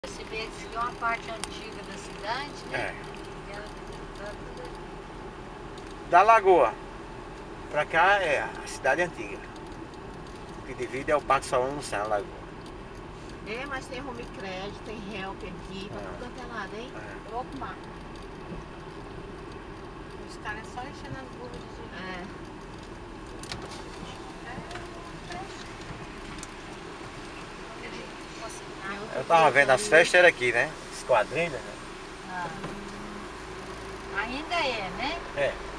Você vê que é uma parte antiga da cidade, né? Da lagoa pra cá é a cidade antiga. O que divide é o Parque Solano no Céu, a lagoa. É, mas tem home credit, tem help aqui, pra tudo quanto é lado, hein? Eu vou arrumar. Os caras só enchendo as burras de dinheiro. Eu tava vendo as festas, era aqui, né? Esquadrilha, né? Ainda é, né? É.